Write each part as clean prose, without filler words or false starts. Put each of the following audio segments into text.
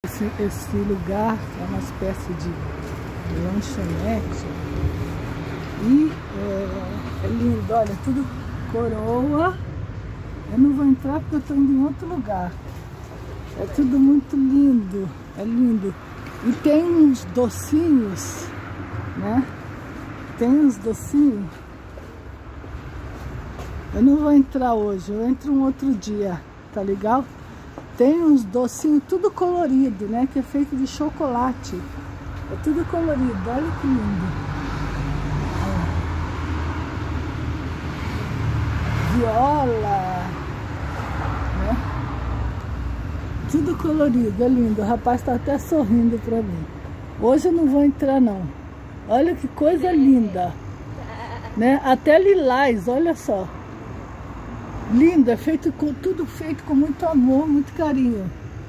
Esse lugar é uma espécie de lanchonete e é lindo, olha, tudo coroa. Eu não vou entrar porque eu estou indo em outro lugar. É tudo muito lindo, é lindo. E tem uns docinhos, né? Tem uns docinhos. Eu não vou entrar hoje, eu entro um outro dia, tá legal? Tem uns docinhos tudo colorido, né? Que é feito de chocolate. É tudo colorido, olha que lindo. Viola, né? Tudo colorido, é lindo. O rapaz tá até sorrindo pra mim. Hoje eu não vou entrar não. Olha que coisa linda, né? Até lilás, olha só. Lindo, é feito com tudo feito com muito amor, muito carinho,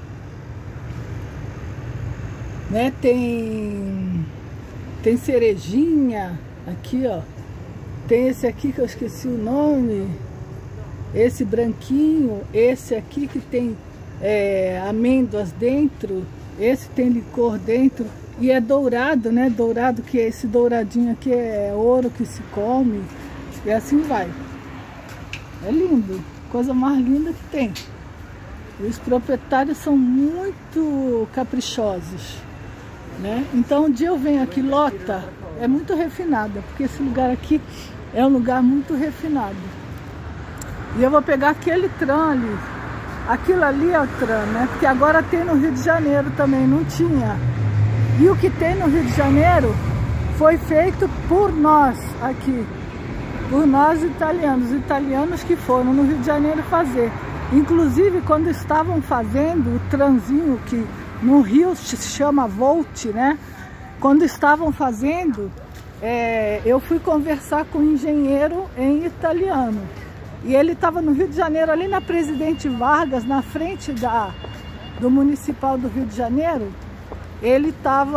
né? Tem cerejinha aqui, ó. Tem esse aqui que eu esqueci o nome. Esse branquinho, esse aqui que tem amêndoas dentro. Esse tem licor dentro e é dourado, né? Dourado, que é esse douradinho aqui é ouro que se come e assim vai. É lindo, coisa mais linda que tem. E os proprietários são muito caprichosos, né? Então um dia eu venho aqui, lota, é muito refinada, porque esse lugar aqui é um lugar muito refinado. E eu vou pegar aquele tram ali, aquilo ali é o tram, né? Porque agora tem no Rio de Janeiro também, não tinha. E o que tem no Rio de Janeiro foi feito por nós aqui. Por nós italianos, os italianos que foram no Rio de Janeiro fazer. Inclusive, quando estavam fazendo o tranzinho, que no Rio se chama Volt, né? Quando estavam fazendo, eu fui conversar com um engenheiro em italiano. E ele estava no Rio de Janeiro, ali na Presidente Vargas, na frente do Municipal do Rio de Janeiro. Eles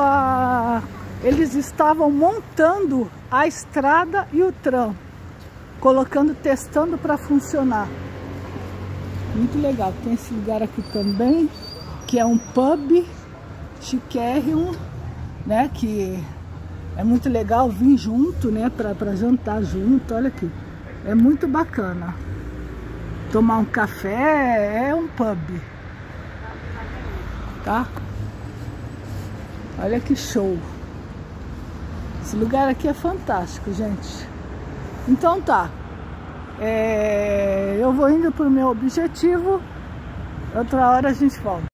estavam montando a estrada e o tram. Testando para funcionar. Muito legal. Tem esse lugar aqui também, que é um pub chiquérrimo, né? Que é muito legal vir junto, né? Para jantar junto. Olha aqui. É muito bacana. Tomar um café, é um pub. Tá? Olha que show. Esse lugar aqui é fantástico, gente. Então tá, eu vou indo para o meu objetivo, outra hora a gente volta.